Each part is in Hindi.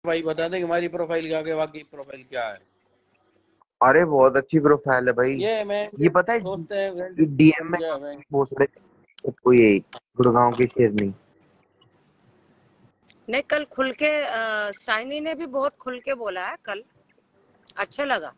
भाई बता दे कि हमारी प्रोफाइल क्या है, वाकई प्रोफाइल क्या है। अरे बहुत अच्छी प्रोफाइल है भाई। ये मैं ये पता है सोचते हैं डीएम में बहुत सारे कोई गुड़गांव की शेरनी। नहीं, कल खुल के शाइनी ने भी बहुत खुल के बोला है कल, अच्छा लगा।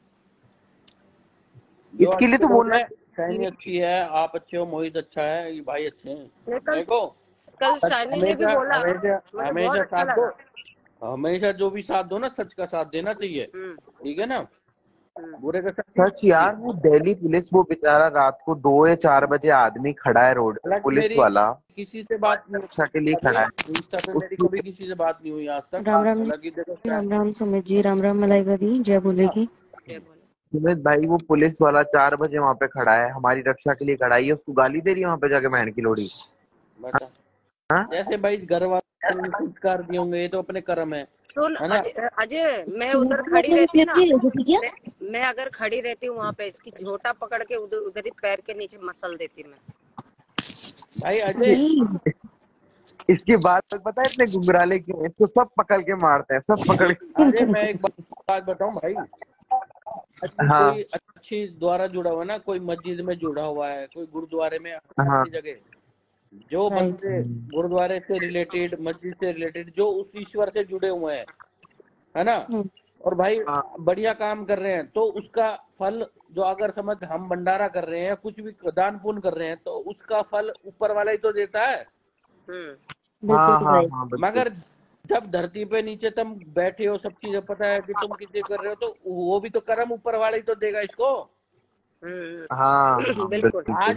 इसके लिए तो बोलना शाइनी अच्छी है, आप अच्छे हो, मोहित अच्छा है, ये भाई अच्छे हैं। देखो कल शाइनी ने भी बोला, हमेशा साथ दो, हमेशा जो भी साथ दो ना सच का साथ देना चाहिए, ठीक है ना। बुरे का सच यार, वो दिल्ली पुलिस, वो बेचारा रात को 2 या 4 बजे आदमी खड़ा है रोड, पुलिस वाला किसी से बात रक्षा के लिए खड़ा है। इंस्टा पे मेरी कभी किसी से बात नहीं हुई आज तक। राम राम राम राम सुमित जी, राम राम मलाइका दी, जय बोलेगी। सुमित भाई वो पुलिस वाला 4 बजे वहाँ पे खड़ा है, हमारी रक्षा के लिए खड़ा है, उसको गाली दे रही है वहाँ पे जाके बहन की लोड़ी। जैसे भाई घर वाले ने संस्कार दिए होंगे, ये तो अपने कर्म है। सुन अजय, मैं उधर खड़ी रहती ना, मैं अगर खड़ी रहती हूँ वहाँ पे, इसकी झोटा पकड़ के उधर ही पैर के नीचे मसल देती मैं। भाई अजय इसके बाद पता है इतने गुंगराले क्यों हैं? इसको सब पकड़ के मारते हैं, सब पकड़ के। अरे मैं एक बात बताऊं भाई, हाँ। कोई अच्छी द्वारा जुड़ा हुआ ना, कोई मस्जिद में जुड़ा हुआ है, कोई गुरुद्वारे में, हाँ। जगह जो बंदे गुरुद्वारे से रिलेटेड, मस्जिद से रिलेटेड, जो उस ईश्वर से जुड़े हुए हैं, है ना, और भाई बढ़िया काम कर रहे हैं, तो उसका फल जो, अगर समझ हम भंडारा कर रहे हैं, कुछ भी दान पुण्य कर रहे हैं, तो उसका फल ऊपर वाला ही तो देता है। मगर जब धरती पे नीचे तुम बैठे हो, सब चीजें पता है कि तुम किसी कर रहे हो, तो वो भी तो कर्म ऊपर वाला ही तो देगा इसको। हाँ बिल्कुल। आज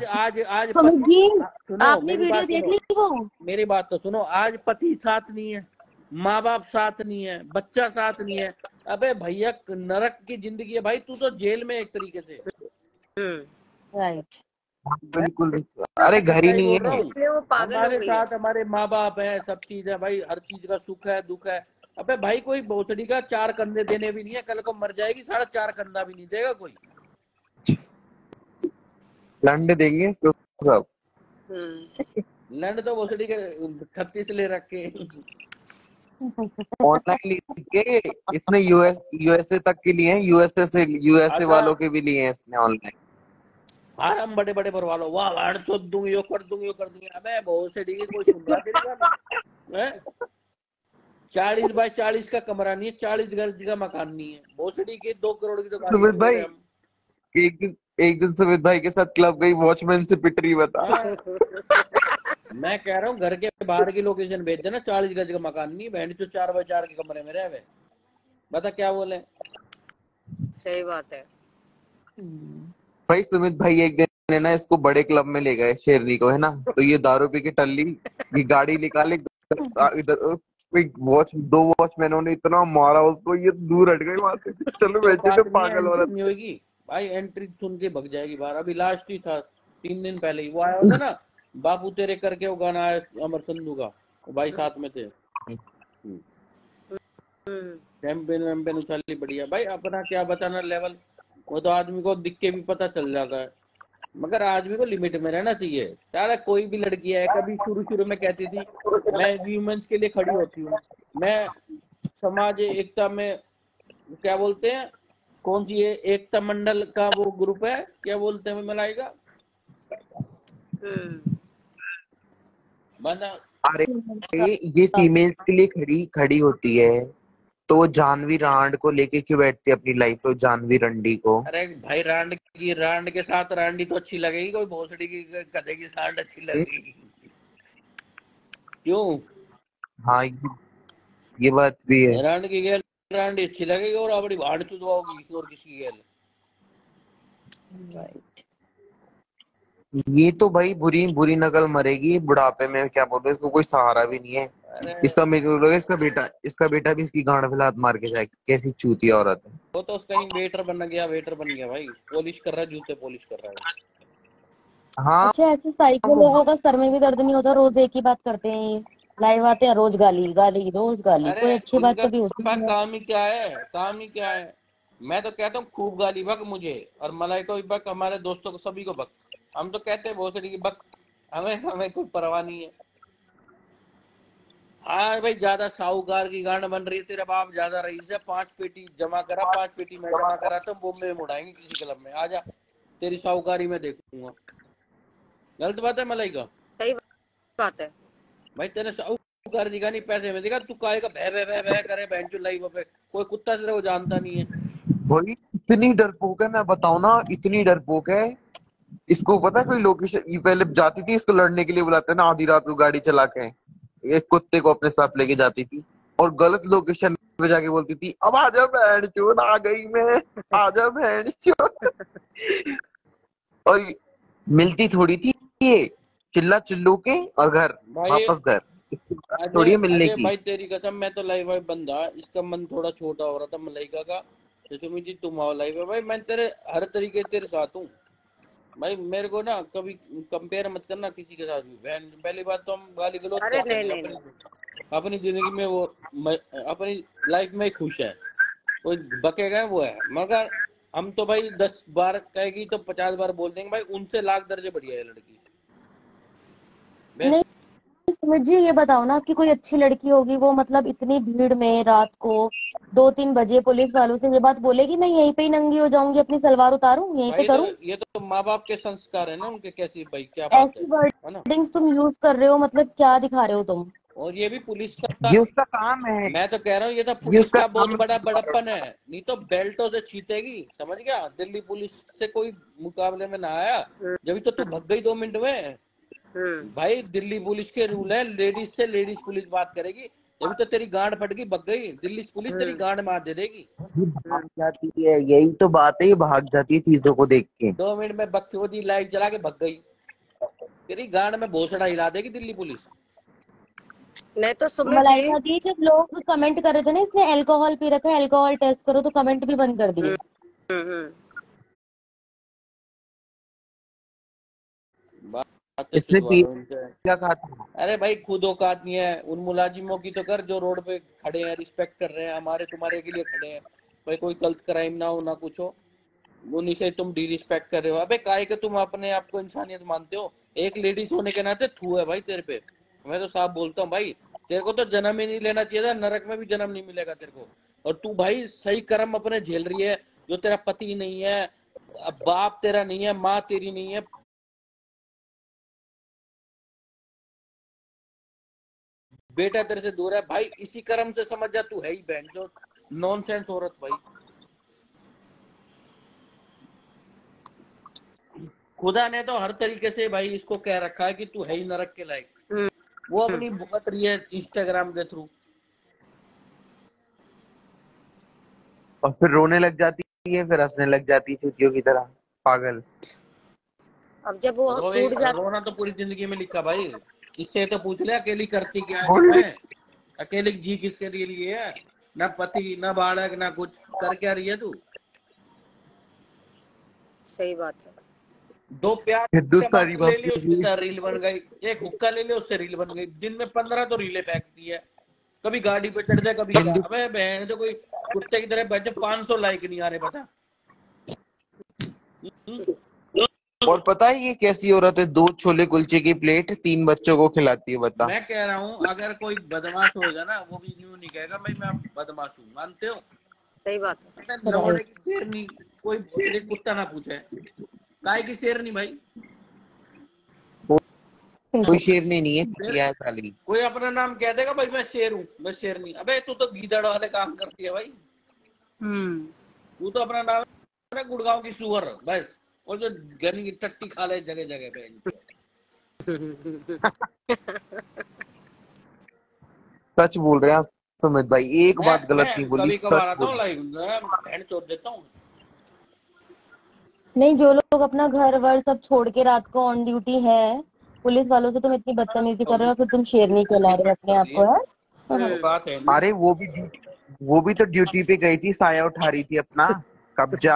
आपने वीडियो देख ली वो? मेरी बात तो सुनो, आज पति साथ नहीं है, माँ बाप साथ नहीं है, बच्चा साथ नहीं है, अबे भैया नरक की जिंदगी है भाई, तू तो जेल में एक तरीके से। राइट, बिल्कुल। अरे घर ही नहीं है। हमारे साथ हमारे माँ बाप है, सब चीज है भाई, हर चीज का सुख है दुख है। अबे भाई कोई भोसड़ी का 4 कंधे देने भी नहीं है, कल को मर जाएगी, 4.5 कंधा भी नहीं देगा कोई। लंड देंगे इसको सब। लंड तो भोसड़ी के 36 ले रखे। ऑनलाइन लिए इसने यूएसए तक के लिए, यूएसए वालों के भी लिए इसने ऑनलाइन। हाँ हम बड़े बड़े भरवा लो, वाह वाड़ चोद दूंगी, यो कर दूंगी, यो कर दूंगी। अबे भोसड़ी की कोई सुन रहा तेरी बात? 40 बाय 40 का कमरा नहीं है, 40 गज का मकान नहीं है, भोसड़ी के 2 करोड़ की दुकान। सुमित भाई एक दिन सुमित भाई के साथ क्लब गई, वॉचमैन से पिट रही, बता। मैं कह रहा हूँ घर के बाहर की लोकेशन भेज देना, 40 गज का मकान नहीं, बहन जो 4 बाय 4 के कमरे में रहे, बता क्या बोले। सही बात है भाई सुमित भाई एक दिन है ना, इसको बड़े क्लब में ले गए शेरनी को, है ना, तो ये दारू पी के टल्ली, ये गाड़ी निकाले इधर, दो वॉचमैनों ने इतना मारा उसको, ये दूर हट गए वहां से। चलो बैठे थे पागल वाला नहीं होगी भाई, एंट्री सुन के भग जाएगी बाहर। अभी लास्ट ही था 3 दिन पहले ही वो आया होता ना, बापू तेरे करके, वो गाना आया अमर संधू का, वो भाई साथ में थे, चैंपियन वैम्पियन उछाली बढ़िया। भाई अपना क्या बताना लेवल, वो तो आदमी को दिख के भी पता चल जाता है, मगर आदमी को लिमिट में रहना चाहिए। सारा कोई भी लड़की है, कभी शुरू में कहती थी मैं ह्यूमंस के लिए खड़ी होती हूँ, मैं समाज एकता में, क्या बोलते हैं, कौन सी है, एकता मंडल का वो ग्रुप है, क्या बोलते हैं मलाइका, बना। अरे ये फीमेल्स के लिए खड़ी होती है, तो वो जानवी रांड को लेके क्यों बैठती है अपनी लाइफ में, जानवी रंडी को? अरे भाई रांड के साथ रांडी तो अच्छी लगेगी, कोई भोसड़ी की गधे की सांड अच्छी लगेगी क्यों? हाँ ये बात भी है। रांड की गेल रांडी अच्छी लगेगी, और अपनी भाड़ चुदवाओगी और किसी गेल। ये तो भाई बुरी नकल मरेगी बुढ़ापे में, क्या बोलते, इसको कोई सहारा भी नहीं है। इसका बेटा भी इसकी गांड फैला मार के जाएगी, कैसी चूतिया औरत है वो तो कहीं वेटर बन गया भाई, पॉलिश कर रहा है, जूते पॉलिश कर रहा है। हाँ अच्छा, ऐसे साइको लोगों का सर में भी दर्द नहीं होता, रोज एक ही बात करते हैं, लाइव आते हैं रोज गाली, कोई अच्छी बात कभी होती है? काम ही क्या है। मैं तो कहता हूँ खूब गाली बक मुझे, और मलाई को भी बक, हमारे दोस्तों को सभी को बक, हम तो कहते हैं भोसड़ी की बक, हमें कोई परवाह नहीं है। हाँ भाई, ज्यादा साहूकार की गांड बन रही है, तेरा बाप ज्यादा रईस है, 5 पेटी जमा करा, 5 पेटी मैं जमा करा, तो बॉम्बे में उड़ाएंगे किसी क्लब में, आजा तेरी साहूकारी में देखूंगा। गलत बात है मलाई का? सही बात है भाई तेरे साहूकार दिखा नहीं, पैसे में दिखा, तू काहे का भै भै भै भै करे बहनचोद लाइव पे, कोई कुत्ता तेरे को जानता नहीं है भाई। इतनी डरपोक है, मैं बताऊं ना, इतनी डरपोक है। इसको पता है कोई लोकेशन, ये पहले जाती थी इसको लड़ने के लिए, बुलाते ना आधी रात को गाड़ी चला के, एक कुत्ते को अपने साथ लेके जाती थी और गलत लोकेशन पे जाके बोलती थी अब आजा बहनचोद, आ गई मैं, आजा बहनचोद। और मिलती थोड़ी थी ये, चिल्ला चिल्लू के और घर भाई। वापस घर, थोड़ी है मिलने अजय की। भाई तेरी कसम, मैं तो लाइव भाई बंदा, इसका मन थोड़ा छोटा हो रहा था मलाइका का, सुमित जी तुम आओ लाइव भाई, मैं तेरे हर तरीके तेरे साथ हूँ भाई, मेरे को ना कभी कंपेयर मत करना किसी के साथ भी। पहली बात तो हम गाली गलौज अरे करते हैं, नहीं अपनी जिंदगी में वो अपनी लाइफ में खुश है, कोई बकेगा वो है, मगर हम तो भाई 10 बार कहेगी तो 50 बार बोल देंगे भाई, उनसे लाख दर्जे बढ़िया है लड़की। नहीं सुमित जी, ये बताओ ना कि कोई अच्छी लड़की होगी वो मतलब इतनी भीड़ में रात को 2-3 बजे पुलिस वालों से ये बात बोलेगी मैं यहीं पे ही नंगी हो जाऊंगी, अपनी सलवार उतारूं, यहीं पे करूं? ये तो माँ बाप के संस्कार है ना उनके, कैसी भाई क्या बात ऐसी है ना? वर्डिंग्स तुम यूज कर रहे हो, मतलब क्या दिखा रहे हो तुम? और ये भी पुलिस का, ये उसका काम है, मैं तो कह रहा हूँ ये तो ये पुलिस उसका का बहुत काम बड़ा बड़प्पन है, नहीं तो बेल्टों से छीटेगी, समझ गया? दिल्ली पुलिस से कोई मुकाबले में ना आया, जब तो तू भग गई 2 मिनट में। भाई दिल्ली पुलिस के रूल है, लेडीज से लेडीज पुलिस बात करेगी, जब तो तेरी गांड फट गई, भग गई दिल्ली पुलिस, तेरी गांड मार दे देगी। भाग जाती है, यही तो बात है, ये भाग जाती है चीजों को देख के। 2 मिनट में बकचोदी लाइव चला के भग गई, तेरी गांड में भोसड़ा हिला देगी दिल्ली पुलिस। नहीं तो सुमित मलाइका दी, जब लोग कमेंट कर रहे थे ना इसने अल्कोहल पी रखा है, अल्कोहल टेस्ट करो, तो कमेंट भी बंद कर दिए। इसने क्या कहा था? अरे भाई खुद औकात नहीं है उन मुलाजिमों की तो कर, जो रोड पे खड़े हैं, रिस्पेक्ट कर रहे हैं, हमारे तुम्हारे के लिए खड़े हैं भाई, कोई गलत क्राइम ना हो ना कुछ हो, उन्हीं से तुम डिरिस्पेक्ट कर रहे हो। अबे काहे के तुम अपने आप को इंसानियत मानते हो? एक लेडीज होने के नाते थू है भाई तेरे पे, मैं तो साफ बोलता हूँ भाई, तेरे को तो जन्म ही नहीं लेना चाहिए था, नरक में भी जन्म नहीं मिलेगा तेरे को। और तू भाई सही कर्म अपने झेल रही है, जो तेरा पति नहीं है, बाप तेरा नहीं है, माँ तेरी नहीं है, बेटा तेरे से दूर है भाई, इसी कर्म से समझ जा तू है ही बहन जो नॉनसेंस औरत भाई। खुदा ने तो हर तरीके से भाई इसको कह रखा है कि तू है ही नरक के लायक, वो अपनी भुगत रही है इंस्टाग्राम के थ्रू, और फिर रोने लग जाती है, फिर हंसने लग जाती है चूतियों की तरह, पागल। अब जब वो टूट जाता, रोना तो पूरी जिंदगी में लिखा भाई, इससे तो पूछ ले अकेली करती क्या है, मैं अकेली जी किसके लिए है, ना पति ना बालक ना कुछ, कर क्या रही है तू? सही बात है। 2 प्यार हिंदुस्तानी ले ली, उससे रील बन गई, एक हुक्का ले लिया उससे रील बन गई, दिन में 15 तो रीलें फेंकती है, कभी गाड़ी पे चढ़ जाए, कभी अबे बहन जो कोई कुत्ते की तरह बैठे, 500 लाइक नहीं आ रहे बता। और पता है ये कैसी औरत है, 2 छोले कुलचे की प्लेट 3 बच्चों को खिलाती है, बता। मैं कह रहा हूँ अगर कोई बदमाश होगा ना, वो भी यूं नहीं कहेगा भाई मैं बदमाश हूँ, मानते हो? सही बात है। लवड़े की शेरनी कोई भोसड़ी कुत्ता ना पूछे, काय की शेरनी भाई, कोई शेरनी नहीं है साली। कोई अपना नाम कह देगा भाई मैं शेर हूँ, मैं शेरनी, अबे तू तो गीदड़ वाले काम करती है भाई, तू तो अपना नाम है गुड़गांव की सुअर बस, और जो गनी की टट्टी खा ले जगह जगह पे। सच बोल रहे हैं सुमित भाई, एक बात गलत नहीं बोली, कभी कभार आता हूँ लाइव, बहन चोद देता हूँ। नहीं, जो लोग अपना घर वर सब छोड़ के रात को ऑन ड्यूटी है, पुलिस वालों से तुम इतनी बदतमीजी कर रहे हो, फिर तुम शेरनी चला रहे हो अपने आप को, है? बात है। अरे वो भी तो ड्यूटी पे गई थी, साया उठा रही थी अपना कब्जा।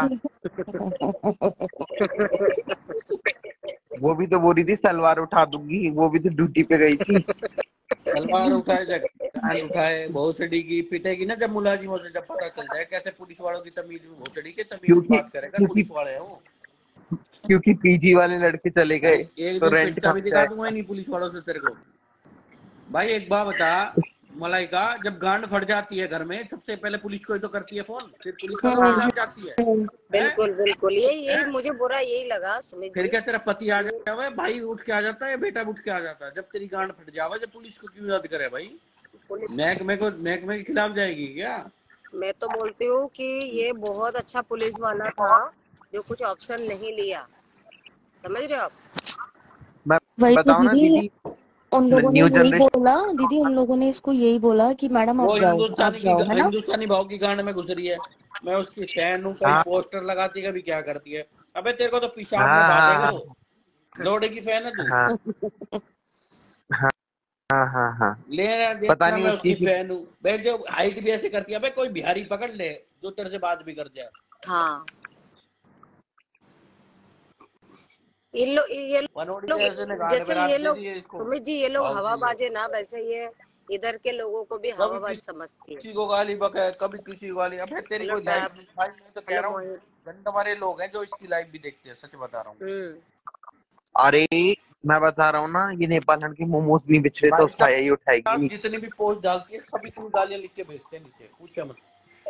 वो भी तो बोल रही थी सलवार उठा दूंगी, वो भी तो ड्यूटी पे गई थी। सलवार उठाए भोसड़ी की पिटेगी ना जब मुलाजिमों से, जब पता चल जाए कैसे पुलिस वालों की तमीज में, भोसड़ी के तमीज बात करेगा पुलिस वाले हैं वो, क्योंकि पीजी वाले लड़के चले गए एक तो दिन रेंट पिटका भी दिखा दूंगा नहीं पुलिस वालों से तेरे को। भाई एक बात बता, मलाइका, जब गांड फट जाती है घर में सबसे पहले पुलिस को ही तो करती है फोन, फिर पुलिस वालों के हाँ खिलाफ जाती है। बिल्कुल बिल्कुल, यही हैं? यही मुझे बुरा यही लगा सुमित फिर जी। क्या तेरा पति आ जाए, भाई उठ के आ जाता है, बेटा उठ के आ जाता है, जब तेरी गांड फट जावे जब पुलिस को क्यों याद करे भाई? पुलिस, महकमे के खिलाफ जाएगी क्या? मैं तो बोलती हूँ कि ये बहुत अच्छा पुलिस वाला था जो कुछ ऑप्शन नहीं लिया, समझ रहे हो आप? मैं वही तो बताऊं ना दीदी, दीदी, उन लोगों ने न्यू यही जनरेशन। बोला दीदी, उन लोगों ने इसको यही बोला कि मैडम वो आप जाओ आप जाओ, है ना। हिंदुस्तानी भाव की गांड में घुस रही है। मैं उसकी फैन हूँ, कभी हाँ पोस्टर लगाती है, कभी क्या करती है। अबे तेरे को तो पेशाब में हाँ बांधेगा हाँ वो। लोड़े की फैन है तू? हाँ हाँ हाँ हाँ हाँ। लेना पता देना, नहीं मैं उसकी उसकी फैन हूँ। बैठ जो हाइट भी ऐसे करती है, अबे कोई बिहारी पकड़ ले जो तेरे से बात भी कर जाए। हाँ, ये पनौड़ी लोग, के ऐसे ने गांड पे जैसे रात ये दे लोग, दी है इसको। सुमित जी, ये लोग फालतू हवा ये बाजे ना, वैसे ये इधर के लोगों को भी कभी हवाबाज समझती है। किसी को गाली बके, कभी किसी को गाली। अबे तेरी हेलो कोई लाइफ टैब, नहीं भाई, मैं तो कह हेलो रहा हूँ मोहित। गंड हमारे लोग हैं जो इसकी लाइफ भी देखते हैं, सच बता रहा हूँ। अरे मैं बता रहा हूँ ना, ये नेपाल के मोमोज नहीं बिछ रहे तो भाई साया ही उठाएगी साहब, नीचे। जितनी भी पोस्ट डालती है सभी तुम गालियां लिख के भेजते हैं नीचे, पूछे मत।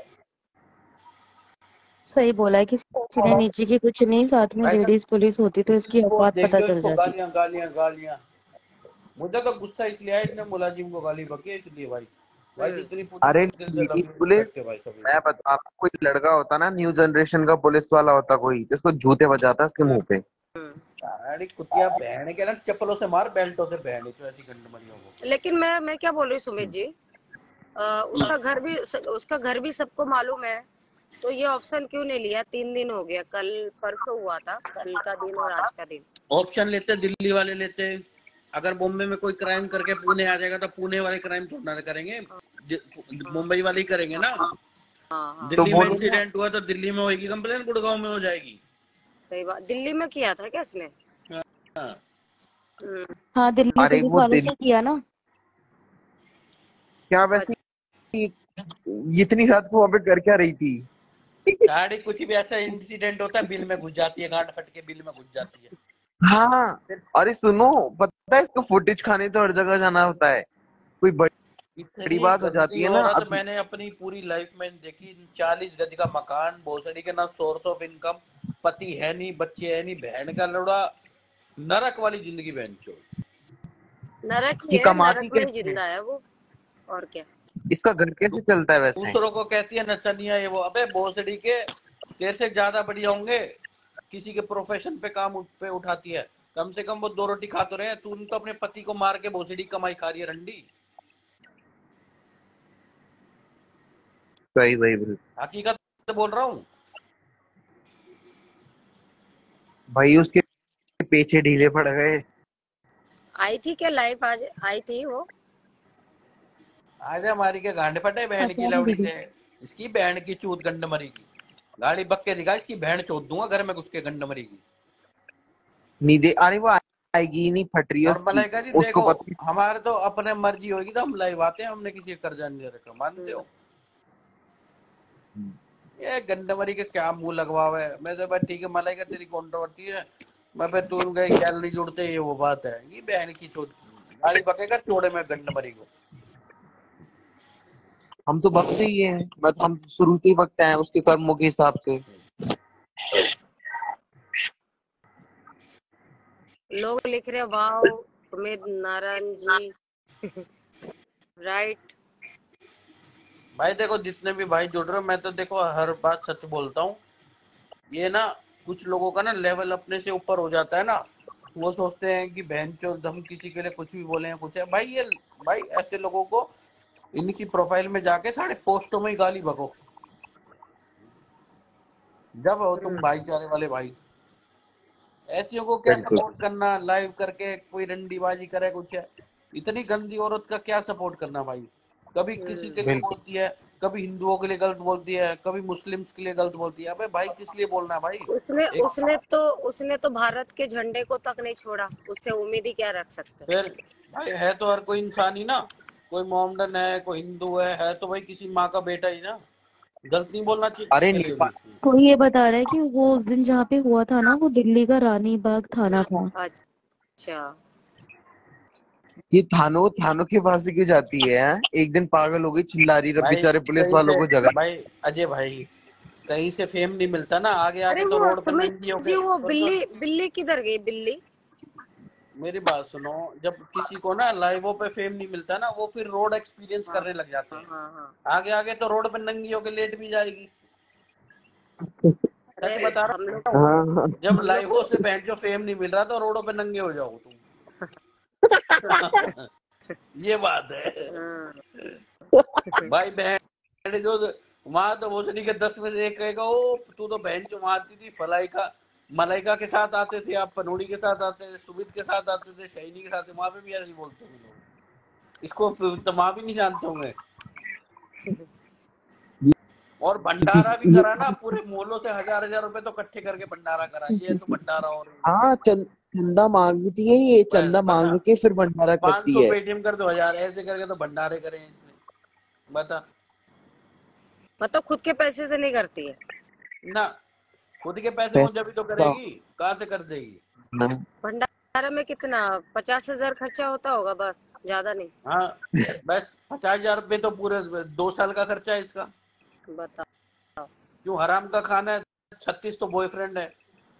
सही बोला है, किसी ने नीचे की कुछ नहीं, साथ में भाई साहब, लेडीज पुलिस होती तो जितनी इसकी पोस्ट औकात देख पता लो चल इसको जाती। गालियां गालियां गालियां। मुझे तो गुस्सा इसलिए आया, इसने मुलाजिम को गाली बकी है इसलिए। भाई जितनी पुलिस अरे है दिल से लीड लव यू पुलिस, करते भाई सभी। मैं बता रहा हूँ, कोई लड़का होता ना न्यू जनरेशन का पुलिस वाला होता कोई, जिसको जूते बजाता उसके मुंह पे। अरे कुतिया बहन के ना, चप्पलों से मार, बेल्टों से बहन तो ऐसी गंडमरियों को। लेकिन मैं क्या बोल रही हूँ सुमित जी, उसका घर भी सबको मालूम है, तो ये ऑप्शन क्यों नहीं लिया? 3 दिन हो गया, कल परसों हुआ था, कल का दिन और आज का दिन। ऑप्शन लेते दिल्ली वाले लेते। अगर बॉम्बे में कोई क्राइम करके पुणे आ जाएगा तो पुणे वाले क्राइम थोड़ा ना करेंगे, मुंबई वाले ही करेंगे ना। हाँ हाँ, तो दिल्ली में बोलो ना, इंसिडेंट हुआ तो दिल्ली में होगी कंप्लेन, गुड़गांव में हो जाएगी। सही बात। दिल्ली में किया था क्या इसने? हाँ। हाँ, दिल्ली अरे पुलिस वो वालों दिल से किया ना। क्या वैसे इतनी रात को वहां पे कर क्या रही थी? गाड़ी कुछ भी ऐसा इंसिडेंट होता है बिल में घुस जाती है, गांड फट के बिल में घुस जाती है। हाँ, अरे सुनो, पता है इसको फुटेज खाने तो हर जगह जाना होता है। कोई बड़ी इतनी बात हो जाती गंदी है ना औरत अब। मैंने अपनी पूरी लाइफ में देखी। 40 गज का मकान, भोसड़ी के ना सोर्स ऑफ इनकम, पति है नहीं, बच्चे है नहीं, बहन का लौड़ा, नरक वाली जिंदगी बहन चो। नरक ही ये है, कमाती नरक में ही कैसे है? जिंदा है वो, और क्या। इसका घर कैसे चलता है वैसे? दूसरों को कहती है नचनिया ये वो। अबे भोसड़ी के तेरे से ज्यादा बढ़िया होंगे, किसी के प्रोफेशन पे काम पे उठाती है। कम से कम वो 2 रोटी खा तो रहे हैं, तू तो अपने पति को मार के भोसड़ी कमाई खा रही है रंडी। वही वही वही। हकीकत से बोल रहा हूँ। भाई उसके पीछे ढीले पड़ गए। आई थी क्या लाइव? आज आई थी वो? आज हमारी के गांड फटे बहन की पता नहीं लवड़ी दीदी। से। इसकी बहन की चूत गंड मरी की गाड़ी बक्के दिखा, इसकी बहन चोद दूंगा घर में घुस के गंड मरी की। नींदे, अरे वो आएगी ही नहीं, फट रही है और उसकी। मलाइका जी उसको देखो, पता। हमारे तो अपने मर्जी होगी तो हम लाइव आते हैं, हमने किसी का कर्जा नहीं रखा, मानते हो? ये गंडमरी के क्या मुंह लगवा हुआ है। मैं तो भाई ठीक है, मलाइका तेरी कंट्रोवर्सी है, मैं फिर तू गए गैलरी जुड़ते, ये वो बात है। ये बहन की चोट गाड़ी बकेगा चोड़े में गंडमरी को। हम तो बकते ही हैं, हम शुरू से ही बकते हैं उसके कर्मों के हिसाब से। लोग लिख रहे वाओ सुमित नारायण जी राइट। भाई देखो, जितने भी भाई जुड़ रहे हो, मैं तो देखो हर बात सच बोलता हूँ। ये ना कुछ लोगों का ना लेवल अपने से ऊपर हो जाता है ना, वो सोचते हैं कि बहन चोद हम किसी के लिए कुछ भी बोले, कुछ है भाई। ये भाई ऐसे लोगों को इनकी प्रोफाइल में जाके सारे पोस्टों में ही गाली बको, जब हो तुम भाईचारे वाले भाई। ऐसियों को क्या बिल्कुल। सपोर्ट करना, लाइव करके कोई रंडीबाजी करे कुछ है। इतनी गंदी औरत का क्या सपोर्ट करना भाई। कभी किसी के लिए बिल्कुल बोलती है, कभी हिंदुओं के लिए गलत बोलती है, कभी मुस्लिम्स के लिए गलत बोलती है। अबे भाई किस लिए बोलना है भाई? उसने तो भारत के झंडे को तक नहीं छोड़ा, उससे उम्मीद ही क्या रख सकते हैं? फिर भाई है तो हर कोई इंसान ही ना, कोई मोहम्मदन है, कोई हिंदू है तो भाई किसी माँ का बेटा ही ना। गलत नहीं बोलना चाहिए अरे किसी के लिए भी। कोई ये बता रहा है कि वो उस दिन जहाँ पे हुआ था ना, वो दिल्ली का रानी बाग थाना था। अच्छा, ये थानों थानों के पास से क्यों जाती है हैं? एक दिन पागल हो गई, चिल्ला रही भाई बेचारे पुलिस कहीं वालों से को जगा। भाई अजय भाई कहीं से फेम नहीं मिलता ना, आगे अरे आगे तो वो रोड पे सुमित नंगी होके जी, वो सुनो, बिल्ली बिल्ली किधर गई बिल्ली? मेरी बात सुनो। जब किसी को ना लाइवों पे फेम नहीं मिलता ना, वो फिर रोड एक्सपीरियंस हाँ करने लग जाते हाँ हैं। हाँ हाँ। आगे आगे तो रोड पे नंगी होके लेट भी जाएगी। अरे सच बता हम रहा लोग हूँ। हाँ हाँ। जब हम लोग लाइवों से बहन जो फेम नहीं मिल रहा तो रोडों पे नंगे हो जाओ तुम। ये बात है हाँ। भाई। बहन जो वहां तो भोसड़ी के 10 में से एक कहेगा ओ तू तो बहन जो वहां आती थी फलाइका मलाइका के साथ आते थे, आप पनोड़ी के साथ आते थे, सुमित के साथ आते थे, शैनी के साथ, वहां पे भी ऐसे ही बोलते हैं लोग। इसको तो वहां भी नहीं जानता हूँ मैं। और भंडारा भी करा ना, पूरे मोहल्लों से 1000 रुपए तो इकट्ठे करके भंडारा करा। ये तो भंडारा और हाँ चंदा मांगती है, ये बस चंदा बता मांग के फिर भंडारा करती 500 है। पेटीएम कर दो, 1000 ऐसे करके तो भंडारे करें इसने। बता मतलब खुद के पैसे से नहीं करती है? ना, खुद के पैसे हो जब भी तो पैसा करेगी, कहाँ से कर देगी। मैं भंडारा में कितना 50,000 खर्चा होता होगा, बस, ज्यादा नहीं। हाँ बस 50,000 रुपये तो पूरे 2 साल का खर्चा है इसका। बताओ। क्यों हराम का खाना है। 36 तो बॉयफ्रेंड है,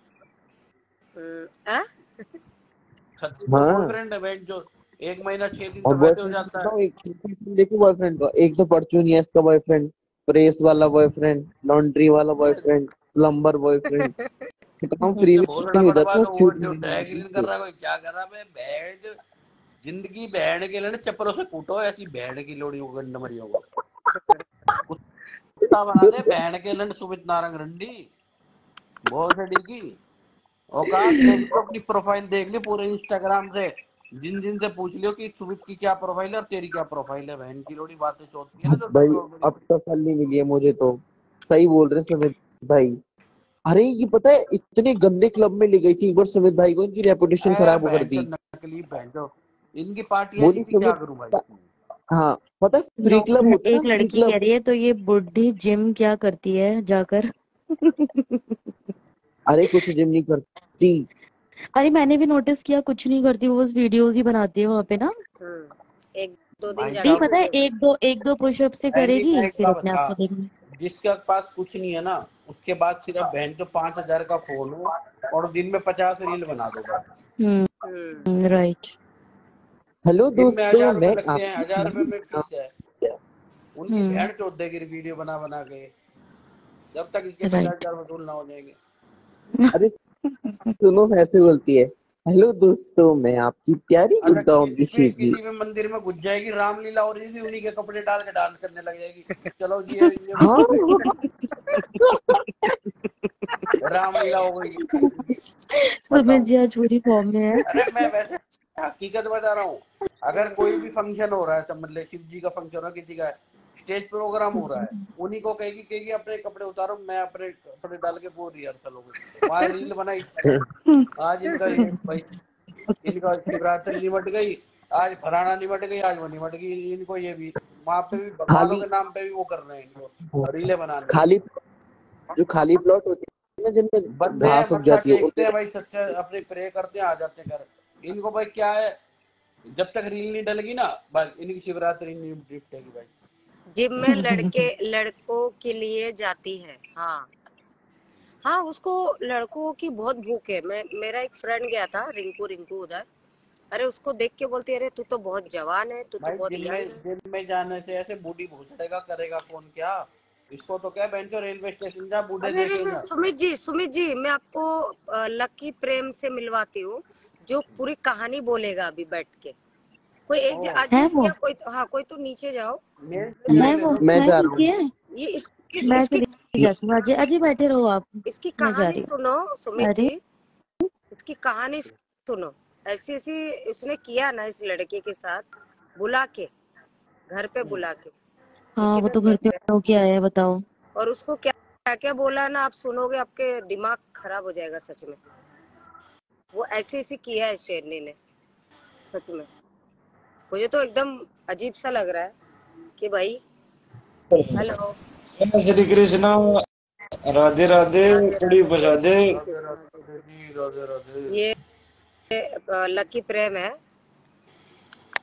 आ? 36 तो हाँ। बॉयफ्रेंड है बहन जो। 1 महीना 6 दिन और तो वैसे हो बॉयफ्रेंड जाता है। बताओ, एक देखो बॉयफ्रेंड का, एक तो परचूनियस का बॉयफ्रेंड, प्रेस वाला बॉयफ्रेंड, लॉन्ड्री वाला बॉयफ्रेंड, प्लम्बर बॉयफ्रेंड, काम फ्री उससे में भोसड़ा हो बर्बाद जाता है हो, उस वो छूट जो में। ड्रैग क्लीन कर रहा है कोई क्या कर रहा है बहन। जिंदगी बहन के लिए ना चप्पलों से कूटो, ऐसी बहन की लोड़ियों को, गंडमरियों को कुत्ता बना दे बहन के लिए। सुमित नारंग रंडी भोसड़ी की औकात देख लो, अपनी प्रोफाइल देख ली पूरे इंस्टाग्राम से। जिन जिन से पूछ लियो कि सुमित की क्या प्रोफाइल है और तेरी क्या प्रोफाइल है, बहन की लोड़ी बातें चौथी है ना जो भाई तुम लोग अब तसल्ली मिली है मुझे तो। सही बोल रहे सुमित भाई। अरे ये पता है, इतने गंदे क्लब में ले गई थी एक बार सुमित भाई को, इनकी रेपुटेशन खराब कर बहन चो दी। नकली बहन चो, इनकी पार्टी ऐसी बोली थी, क्या सुमित, करूं भाई। हाँ पता है फ्री क्लब नॉर्मल होते हैं एक ना, फ्री लड़की कह क्लब। रही है तो ये बुढ़ी जिम क्या करती है जाकर? अरे कुछ जिम नहीं करती। अरे मैंने भी नोटिस किया, कुछ नहीं करती, वो बस वीडियोस ही बनाती है वहां पे ना। एक दो दिन भाई नहीं साहब जाती पता है, है। एक दो पुशअप से बहन जी मैं करेगी एक फिर बात अपने आप बता, को देखेंगे। जिसके पास कुछ नहीं है ना, उसके बाद सिर्फ बहन जो 5,000 का फोन हो और दिन में 50 रील बना दो बस। राइट। हेलो दिन में दोस्तों, 1000 रुपए मैं लगते हैं, आपकी 1000 रुपए में हाँ, फीस है उनकी। बहन चौथ देगी वीडियो बना बना के, जब तक इसके राइट। 50,000 वसूल ना हो जाएंगे। अरे सुनो ऐसे बोलती है, हेलो दोस्तों मैं आपकी प्यारी अच्छा गुड़गांव की शिवजी। किसी भी मंदिर में घुस जाएगी, रामलीला हो रही थी, उन्हीं के कपड़े डाल के डांस करने लग जाएगी। चलो जी ये हाँ रामलीला हो गई। सुमित बताओ। जी आज पूरी फॉर्म में है। अरे मैं वैसे हकीकत बता रहा हूँ। अगर कोई भी फंक्शन हो रहा है, सब मतलब शिव जी का फंक्शन हो रहा है, किसी का स्टेज प्रोग्राम हो रहा है, उन्हीं को कहेगी अपने कपड़े उतारो, मैं अपने कपड़े डाल के वो रिहर्सल हो गई, वहां रील बनाई। आज इनका ये भाई, इनका शिवरात्रि निमट गई, आज फलाना निमट गई, आज वो निमट गई। इनको ये भी वहां पे भी भगवानों खाली के नाम पे भी वो कर रहे हैं, इनको रीले बनाने। खाली जो खाली प्लॉट होते हैं ना, जिनमें बंदे हैं घास उग मत्था जाती है टेकते हैं उनमें। भाई, सच्चे अपने प्रे करते हैं, आ जाते हैं घर। इनको भाई क्या है, जब तक रील नहीं डलेगी ना बस इनकी शिवरात्रि नहीं निपटेगी भाई। जिम में लड़कों के लिए जाती है। हाँ हाँ, उसको लड़कों की बहुत भूख है। मेरा एक फ्रेंड गया था, रिंकू उधर। अरे उसको देख के बोलती है, अरे तू तो बहुत जवान है, तू तो भाई बहुत यंग है। जिम में जाने से ऐसे बूढ़ी भूसड़ेगा, करेगा कौन क्या। इसको तो क्या बेंचो रेलवे स्टेशन जा बूढ़े अरे देखे अरे जा। सुमित जी मैं आपको लकी प्रेम से मिलवाती हूँ, जो पूरी कहानी बोलेगा अभी बैठ के। कोई एक है अजीत वो या कोई हाँ, कोई तो नीचे जाओ। है वो मैं है जा रहा नीचे हूँ। है। ये मैं इसकी चली जाती हूँ। अजय अजय बैठे रहो आप, इसकी मैं जा कहानी रही हूँ। सुनो सुमित अरे जी, इसकी कहानी सुनो। ऐसी ऐसी इसने किया ना इस लड़के के साथ, बुला के, घर पे बुला के, हाँ, ठीक वो है। तो घर पे होके आया है, बताओ। और उसको क्या क्या क्या बोला ना, आप सुनोगे आपके दिमाग खराब हो जाएगा सच में। वो ऐसे ऐसे किया है शेरनी ने, सच में। मुझे तो एकदम अजीब सा लग रहा है कि भाई, हेलो, श्री कृष्णा, राधे राधे, राधे कड़ी राधे, बजा दे। राधे राधे जी, राधे राधे। ये लकी प्रेम है।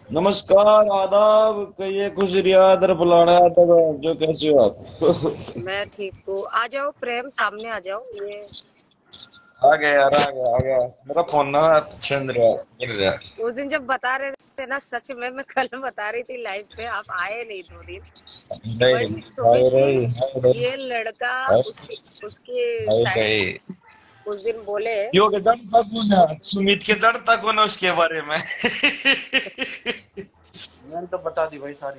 नमस्कार, आदाब, कहिए खुश रियादर बुलाना था जो, कैसे हो आप? मैं ठीक हूँ। आ जाओ प्रेम, सामने आ जाओ। ये आ गया यार, आ गया। मेरा फोन ना छंद रहा, मिल रहा। उस दिन जब बता रहे थे ना, सच में मैं कल बता रही थी लाइव पे, आप आए नहीं 2 दिन। नहीं, वही सुमित नहीं, जी, ये लड़का उसके साइड नहीं। उस दिन बोले यो के जानता कौन है? सुमित के जानता कौन है उसके बारे में? मैंने तो बता दी भाई सारी।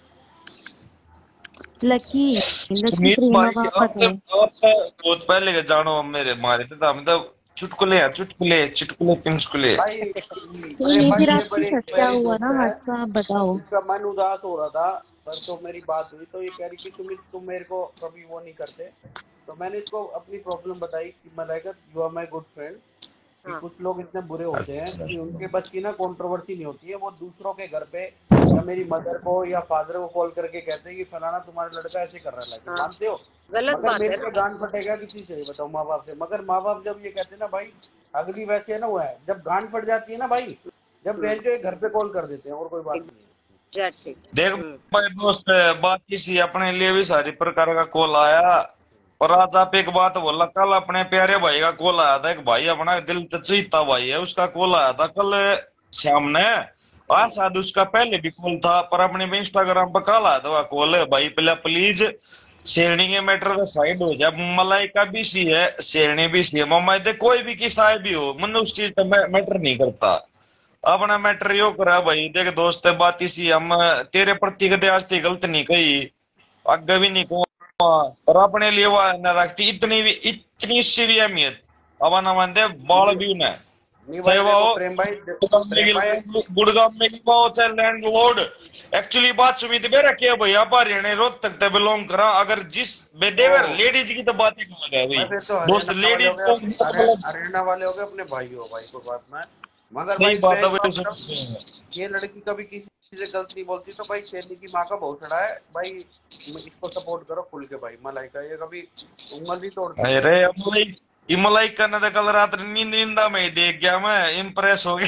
लकी लकी सुमित प्रेमा भाई, बापा अब बहुत पहले के जानो, हम मेरे मारे थे तो मतलब चुटकुले हैं, चुटकुले चुटकुले पिंचकुले। भाई तो प्रेम ये भाई फिर ये आपके बड़ी साथ क्या प्यारी हुआ दोस्त ना, है। हादसा आप बताओ। इसका मन उदास हो रहा था, पर तो मेरी बात हुई तो ये कह रही कि तुम मेरे को कभी वो नहीं करते। तो मैंने इसको अपनी प्रॉब्लम बताई कि Malaika, you are my good friend, कि हाँ, कुछ लोग इतने बुरे होते हैं अच्छा। कि उनके बस की ना कंट्रोवर्सी नहीं होती है। वो दूसरों के घर पे या मेरी मदर को या फादर को कॉल करके कहते हैं कि फलाना तुम्हारा लड़का ऐसे कर रहा है, लाइक हाँ, मानते हो? गलत मगर बात मेरे है पे ना। गांड फटेगा किसी से, बताओ, माँ बाप से। मगर माँ बाप जब ये कहते हैं ना भाई, अगली वैसे है ना, वो है जब गांड फट जाती है ना भाई, जब बहन जो घर पे कॉल कर देते हैं, और कोई बात नहीं है। एग्जैक्टली। देख भाई दोस्त, बात इसी अपने लिए भी सारी प्रकार का कॉल आया। और आज आप एक बात बोला, कल अपने प्यारे भाई का कॉल आया था, एक भाई अपना दिल चीता भाई है, उसका कॉल आया था कल शाम ने। आज शायद उसका पहले भी कॉल था, पर अपने भी इंस्टाग्राम पर कॉल आया था कॉल, भाई पहले प्लीज शेरनी के मैटर का साइड हो जाए। मलाइका भी सी है, शेरनी भी सी है, मम्मा दे कोई भी किसा भी हो, मन उस चीज का मैटर नहीं करता। अपना मैटर यो करा भाई, देख दोस्त बात इसी, हम तेरे प्रति कदे आज तक गलत नहीं कही, आगे भी नहीं कहूँ, और अपने लिए वो न रखती इतनी सी भी अहमियत। अब ना मानते बाल भी न, नहीं चाहे भाई वो देखो प्रेम भाई गुड़गांव में की वो चाहे लैंडलॉर्ड। एक्चुअली बात सुमित में रखी है भाई, आप हरियाणा रोहतक तक बिलोंग करा, अगर जिस बेदेवर लेडीज की तो बात ही अलग है भाई, भाई फिर तो दोस्त, लेडीज तो हरियाणा वाले हो गए, अपने भाई हो भाई, कोई बात ना। मगर सही भाई बात है मैं भाई। मतलब, ये लड़की कभी किसी से गलत नहीं बोलती, तो भाई शेरनी की माँ का भौसड़ा है भाई, इसको सपोर्ट करो खुल के भाई। मलाइका ये कभी उंगल नहीं तोड़ती है। अरे इमलाई करने तो कल रात नींदा में ही देख गया, मैं इम्प्रेस हो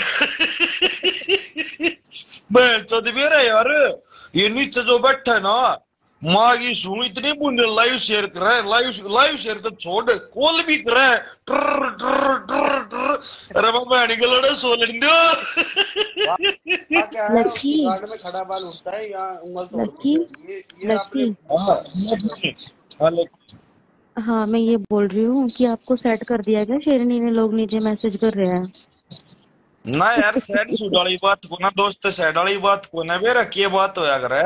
गया। मैं चौथ भी रहे यार, ये नीचे जो बैठा है ना, माँ की सू इतनी बुंदे लाइव शेयर कर रहा है, लाइव शेयर तो छोड़, कॉल भी कर रहा है, ट्र ट्र ट्र ट्र। अरे मैं बहनी के लड़े सो लेने दो। क्या है, लकी गार्ड में खड़ा बाल उठता है या उंगल लकी तोड़ती है, ये आपने। लकी हाँ, हाँ, मैं ये बोल रही हूँ कि आपको सेट कर दिया क्या शेरनी ने, लोग नीचे मैसेज कर रहे हैं। ना यार सैड सूट वाली बात को ना दोस्त, सैड वाली बात को ना बेरा की बात होया करे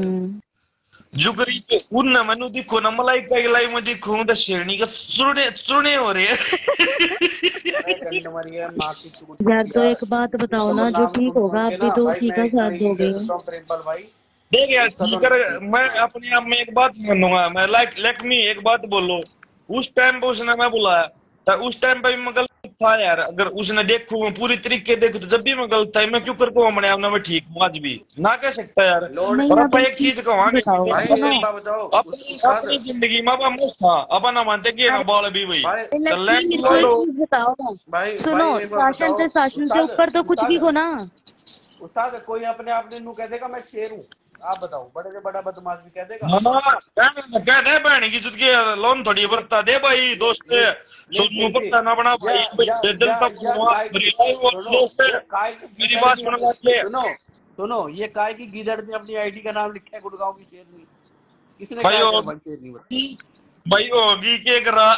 जुगरी पे उन मनु दिखो ना, मलाइका की लाई में दिखो तो शेरनी का चुने चुने हो रहे माँ की चूत यार तो यार, एक बात बताओ इसका ना, तो जो नाम ठीक सुन होगा सुन आप के भी ना तो भाई, उसी मैं का इतना साथ ही कह दोगे। सकता हूँ प्रेमपाल भाई। देख यार इसका ठीक तो है, मैं अपने आप में एक बात मानूंगा, मैं लाइक मी एक बात बोलो, उस टाइम पे उसने मैं बुलाया तो उस टाइम पे भी मैं गलत था यार, अगर उसने देखो मैं पूरी तरीके देखो तो जब भी मैं गलत था, मैं क्यों करके अपने आप में ठीक हूँ, आज भी ना कह सकता यार। लॉर्ड नहीं, और आप अपन एक एक चीज चीज कहांगे कि बताओ भाई, सुनो। एक बात बताओ, अपनी उस्ताद अपनी जिंदगी में अब मस्त था, अब ना मानते कि ना अरे बाल भी वही भाई तो लकी, लैंड मेरे को लॉर्ड एक हो। चीज बताओ। भाई सुनो, भाई एक बात शासन बताओ, से शासन से उस्ताद ऊपर तो कुछ भी उस्ताद हो ना। उस्ताद कोई अपने आप ने नू कह देगा मैं शेर हूँ? आप बताओ, बड़े से बड़ा बदमाश भी कह देगा? ना कह दे बहनी की जुद की लोन थोड़ी ये बरता दे भाई दोस्त, ये सोनू देखिए, पत्ता ना बना या भाई, या दिल या तक या काय की, सुनो, दोस्त ये काय की मेरी गीदड़ बात ने सुन अपनी, ले। सुनो सुनो, ये काय की गीदड़ ने अपनी आईडी का नाम लिखा है गुड़गांव की शेरनी। किसने भाई क्या किया होगी, भाई शेरनी में? भाई होगी के करा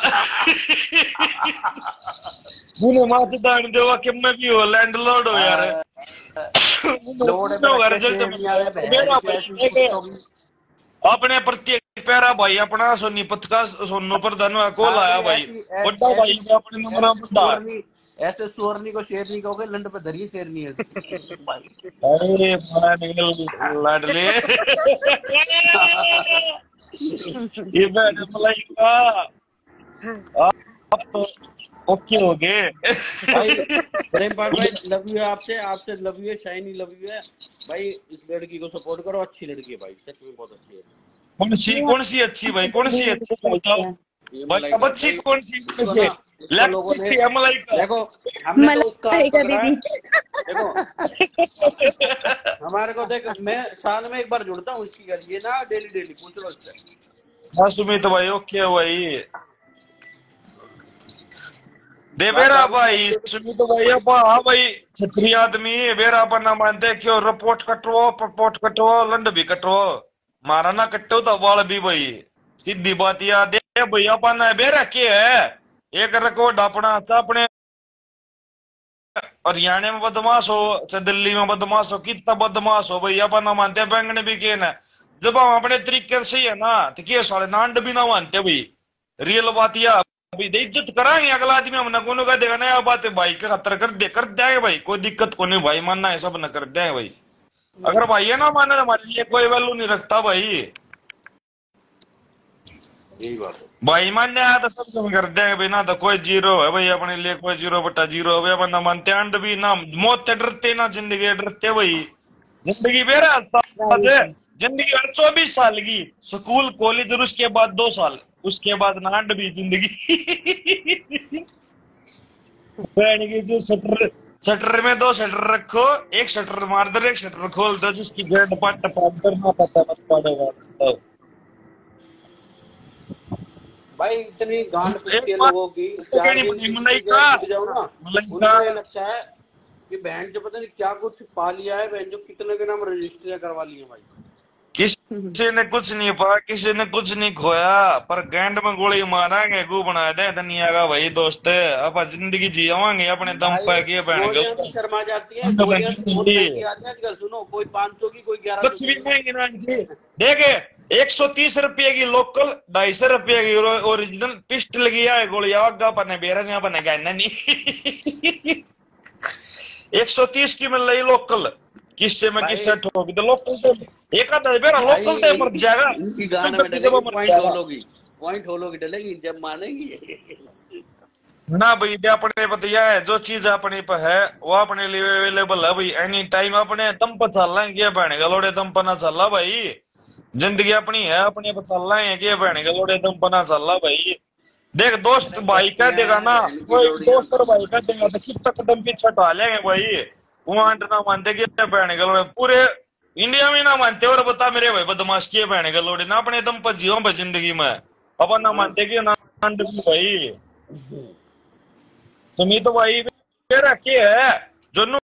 मुने माथ दान देवा कि मैं भी हो लैंडलॉर्ड हो यार। लोड पे घर रखे जल्द शेरनिया ने मेरा बहन भाई कैसी एक कुत्तों की। अपने प्रत्येक प्यारा भाई अपना सोनीपत का सोनू प्रधान कॉल हाँ, आया ये भाई, बड़ा भाई का अपने नंबर बड़ा। ऐसे सुअरनी को शेरनी कहोगे, लंड पे धरिए शेरनी है भाई। अरे लाडले ये मैंने मलाइका अब तो ओके हो गए। भाई प्रेमपाल भाई, लव यू है, आपसे आपसे लव यू है, शाइनी लव यू है भाई। इस लड़की को सपोर्ट करो, अच्छी लड़की है भाई, सच में बहुत अच्छी है। कौन सी अच्छी भाई, कौन सी अच्छी बताओ ये भाई, अब अच्छी कौन सी इसको ना, इसको लोगों ने अच्छी है मलाइका। देखो, हमने तो उसका मलाइका पकड़ा है, दीदी देखो हमारे को देख, मैं साल में एक बार जुड़ता हूँ इसकी घर, ये ना डेली डेली पूछ लो इससे। हाँ सुमित भाई, ओके भाई। दे बात बेरा दारू भाई, सुमित भाई अपा, हाँ भाई छत्री आदमी बेरा अपन ना मानते क्यों, रिपोर्ट कटवाओ लंड भी कटवाओ, मारा ना कट्टो तो बाल भी भाई, सीधी बात याद है भाई। अपन बेरा के है एक रिकॉर्ड अपना अपने हरियाणा में बदमाश हो चाहे दिल्ली में बदमाश हो, कितना बदमाश हो भाई, अपन ना मानते बैंगन भी के ना, जब हम अपने तरीके से है ना तो के साले नांड भी ना मानते भाई। रियल बात यह अभी इज्जत कराएंगे अगला आदमी, हमने कोनो का देखा नया बात है भाई के खतर कर देंगे भाई, कोई दिक्कत को नहीं भाई, मानना है सब न कर देंगे भाई। अगर भाई ये ना माने तो हमारे लिए कोई वैल्यू नहीं रखता भाई। यही बात है भाई मानने आया तो सब कम कर देंगे भाई, ना तो कोई जीरो है भाई अपने लिए, कोई 0/0 है भाई, अपन ना मानते अंड भी ना, मौत से डरते ना जिंदगी डरते भाई। जिंदगी बेरा है, जिंदगी 24 साल की, स्कूल कॉलेज और उसके बाद 2 साल, उसके बाद नांड भी जिंदगी। बहन की जो शटर में 2 शटर रखो, एक शटर मार दो एक शटर खोल दो, जिसकी गेट पट करना पता मत पड़ेगा भाई। इतनी गांड एक पिटती है बात लोगों की, 4 दिन की छुट्टी जाओ ना, उनको ये लगता है कि बहन जो पता नहीं क्या कुछ पा लिया है, बहन जो कितने के नाम रजिस्ट्रियां करवा ली है भाई। किसी ने कुछ नहीं पाया, किसी ने कुछ नहीं खोया, पर गैंड में गोली मारेंगे गु बना दे दुनिया का भाई दोस्त, अब जिंदगी जियावांगे अपने दम पे के गोलियां भी शर्मा जाती है, गोलियां भी बहुत महंगी आती है आजकल। सुनो, कोई 500 की, कोई 1100 कुछ भी महंगी ना देखे, 130 रुपये की लोकल, 250 रुपये की ओरिजिनल पिस्टल की है गोली, आगा पने बेरा नहीं पने कहना नहीं। 130 की मिल रही लोकल, किससे में किससे ठोक दे लोकल तो एक आधा बेरा लोकल तो मर जाएगा, इनकी गान में डलेगी, पॉइंट होलोगी डलेगी जब मानेगी ना भाई। दे अपने पतिया है, जो चीज अपने पे है वो अपने लिए अवेलेबल है भाई, एनी टाइम अपने दम पर चल रहे हैं, क्या बहने गलोड़े दम पर ना चल रहा भाई, जिंदगी अपनी है, अपने पे चल रहे हैं, क्या बहने गलोड़े दम पर ना चल रहा भाई। देख दोस्त भाई कह देगा ना, कोई दोस्त और भाई कह देगा तो कितना कदम पीछे हटा लेंगे भाई, वो आंट ना मानते कि बहने गलोड़े पूरे इंडिया में ना मानते, और बता मेरे भाई बदमाश किए बहने गलोड़े ना, अपने दम पर जियो भाई जिंदगी में, अपन ना मानते कि ना भाई। सुमित भाई रखे है जो